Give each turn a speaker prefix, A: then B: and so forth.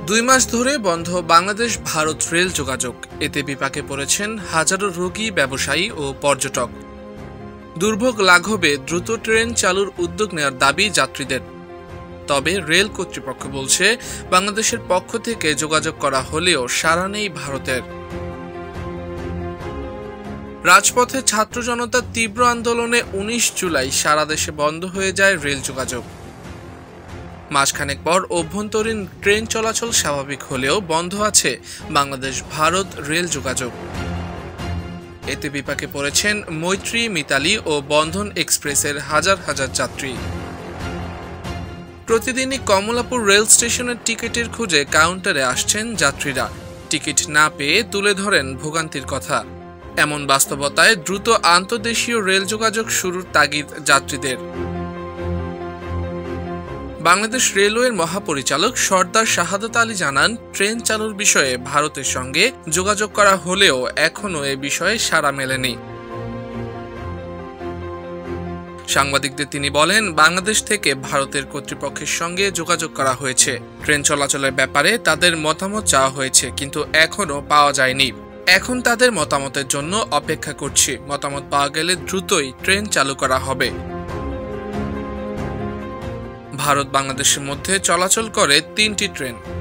A: 2 মাস ধরে বন্ধ বাংলাদেশ ভারত রেল যোগাযোগ। এতে বিপাকে পড়েছেন হাজারো রোগী, ব্যবসায়ী ও পর্যটক। দুর্ভোগ লাঘবে দ্রুত ট্রেন চালুর উদ্যোগ নেওয়ার দাবি যাত্রীদের। তবে রেল কর্তৃপক্ষ বলছে, বাংলাদেশের পক্ষ থেকে যোগাযোগ করা হলেও সাড়া নেই ভারতের। রাজপথে ছাত্র জনতার তীব্র আন্দোলনে 19 জুলাই সারা দেশে বন্ধ হয়ে যায় রেল যোগাযোগ। মাসখানেক পর অভ্যন্তরীণ ট্রেন চলাচল স্বাভাবিক হলেও বন্ধ আছে বাংলাদেশ ভারত রেল যোগাযোগ। এতে বিপাকে পড়েছেন মৈত্রী, মিতালি ও বন্ধন এক্সপ্রেসের হাজার হাজার যাত্রী। প্রতিদিনই কমলাপুর রেল স্টেশনের টিকিটের খুঁজে কাউন্টারে আসছেন যাত্রীরা। টিকিট না পেয়ে তুলে ধরেন ভোগান্তির কথা। এমন বাস্তবতায় দ্রুত আন্তর্দেশীয় রেল যোগাযোগ শুরুর তাগিদ যাত্রীদের। বাংলাদেশ রেলওয়ের মহাপরিচালক সর্দার শাহাদাত আলী জানান, ট্রেন চালুর বিষয়ে ভারতের সঙ্গে যোগাযোগ করা হলেও এখনও এ বিষয়ে সাড়া মেলেনি। সাংবাদিকদের তিনি বলেন, বাংলাদেশ থেকে ভারতের কর্তৃপক্ষের সঙ্গে যোগাযোগ করা হয়েছে। ট্রেন চলাচলের ব্যাপারে তাদের মতামত চাওয়া হয়েছে, কিন্তু এখনও পাওয়া যায়নি। এখন তাদের মতামতের জন্য অপেক্ষা করছি। মতামত পাওয়া গেলে দ্রুতই ট্রেন চালু করা হবে। ভারত বাংলাদেশের মধ্যে চলাচল করে 3টি ট্রেন।